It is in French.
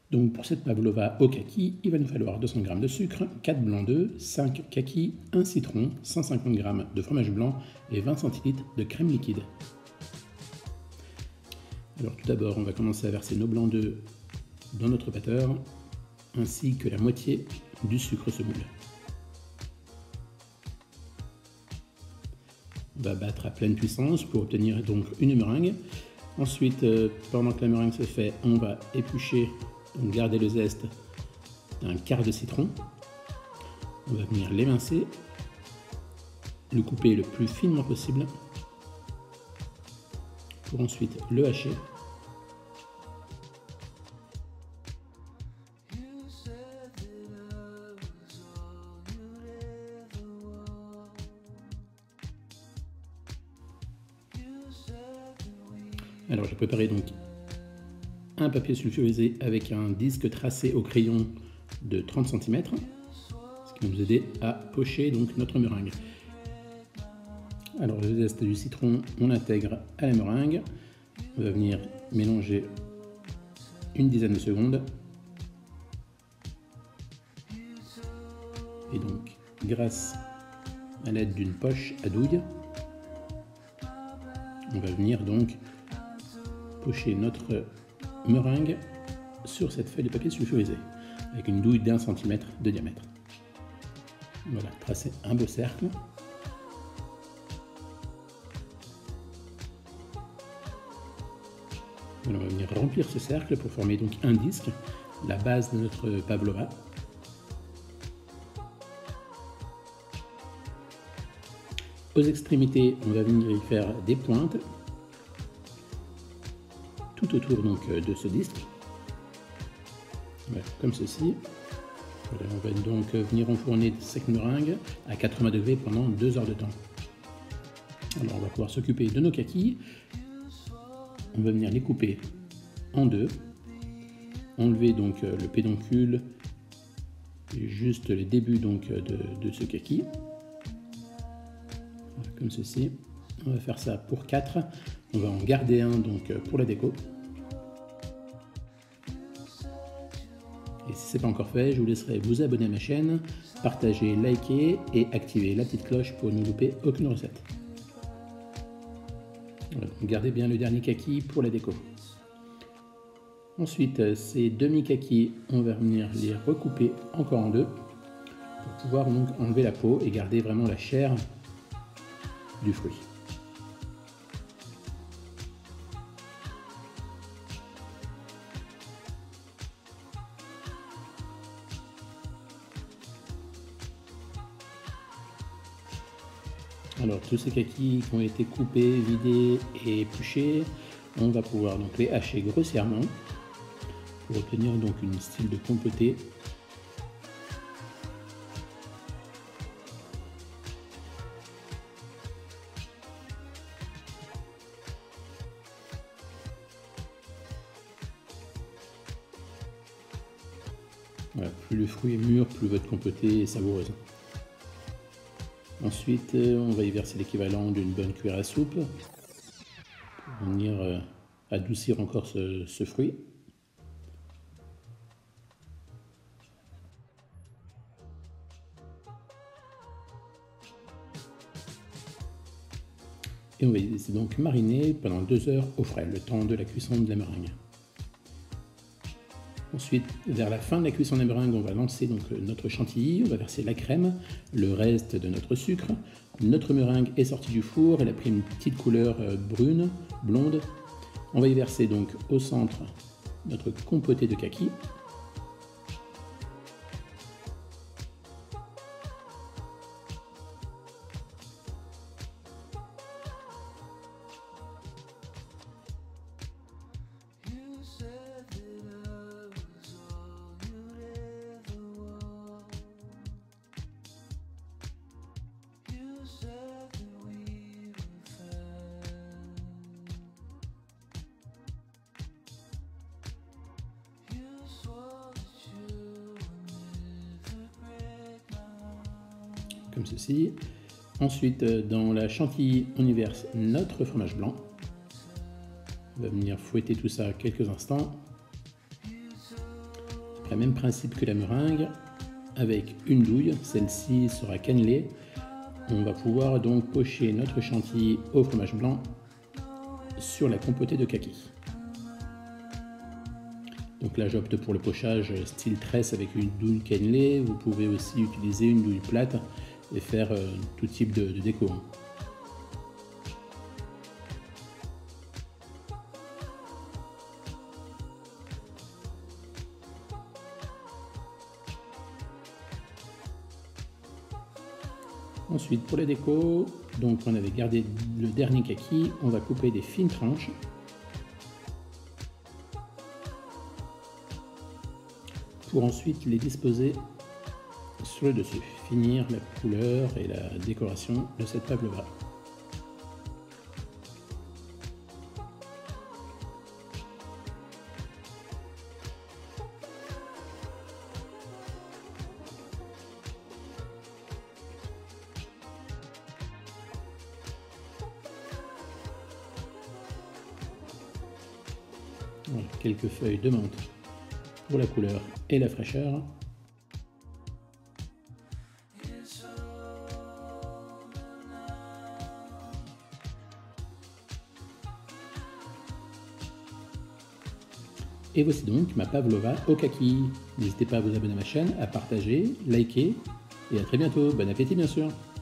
Donc pour cette pavlova au kaki, il va nous falloir 200 g de sucre, 4 blancs d'œufs, 5 kakis, 1 citron, 150 g de fromage blanc et 20 cl de crème liquide. Alors tout d'abord, on va commencer à verser nos blancs d'œufs dans notre batteur, ainsi que la moitié du sucre semoule. On va battre à pleine puissance pour obtenir donc une meringue. Ensuite, pendant que la meringue se fait, on va éplucher, donc garder le zeste d'un quart de citron. On va venir l'émincer, le couper le plus finement possible, pour ensuite le hacher. Alors j'ai préparé donc un papier sulfurisé avec un disque tracé au crayon de 30 cm, ce qui va nous aider à pocher donc notre meringue. Alors le zeste du citron, on l'intègre à la meringue. On va venir mélanger une dizaine de secondes. Et donc, grâce à l'aide d'une poche à douille, on va venir donc pocher notre meringue sur cette feuille de papier sulfurisé avec une douille d'1 cm de diamètre. Voilà, tracer un beau cercle. On va venir remplir ce cercle pour former donc un disque, la base de notre pavlova. Aux extrémités, on va venir y faire des pointes tout autour donc de ce disque, voilà, comme ceci. Voilà, on va donc venir enfourner cette meringue à 80 degrés pendant 2 heures de temps. Alors on va pouvoir s'occuper de nos kakis. On va venir les couper en deux, enlever donc le pédoncule et juste les débuts donc de ce kaki, voilà, comme ceci. On va faire ça pour 4, on va en garder un donc pour la déco. Et si ce n'est pas encore fait, je vous laisserai vous abonner à ma chaîne, partager, liker et activer la petite cloche pour ne louper aucune recette. Voilà, gardez bien le dernier kaki pour la déco. Ensuite, ces demi-kakis, on va venir les recouper encore en deux pour pouvoir donc enlever la peau et garder vraiment la chair du fruit. Alors tous ces kakis qui ont été coupés, vidés et épluchés, on va pouvoir donc les hacher grossièrement pour obtenir donc une style de compotée. Voilà, plus le fruit est mûr, plus votre compotée est savoureuse. Ensuite, on va y verser l'équivalent d'une bonne cuillère à soupe pour venir adoucir encore ce fruit. Et on va y laisser donc mariner pendant 2 heures au frais, le temps de la cuisson de la meringue. Ensuite, vers la fin de la cuisson des meringues, on va lancer donc notre chantilly, on va verser la crème, le reste de notre sucre. Notre meringue est sortie du four, elle a pris une petite couleur brune, blonde. On va y verser donc au centre notre compotée de kaki. Comme ceci. Ensuite, dans la chantilly, on y verse notre fromage blanc. On va venir fouetter tout ça quelques instants. Donc, le même principe que la meringue, avec une douille, celle-ci sera cannelée. On va pouvoir donc pocher notre chantilly au fromage blanc sur la compotée de kaki. Donc là j'opte pour le pochage style tresse avec une douille cannelée. Vous pouvez aussi utiliser une douille plate et faire tout type de déco. Ensuite pour la déco, donc on avait gardé le dernier kaki, on va couper des fines tranches. Pour ensuite les disposer sur le dessus, finir la couleur et la décoration de cette pavlova. Voilà, quelques feuilles de menthe pour la couleur et la fraîcheur. Et voici donc ma pavlova au kaki. N'hésitez pas à vous abonner à ma chaîne, à partager, liker et à très bientôt. Bon appétit bien sûr.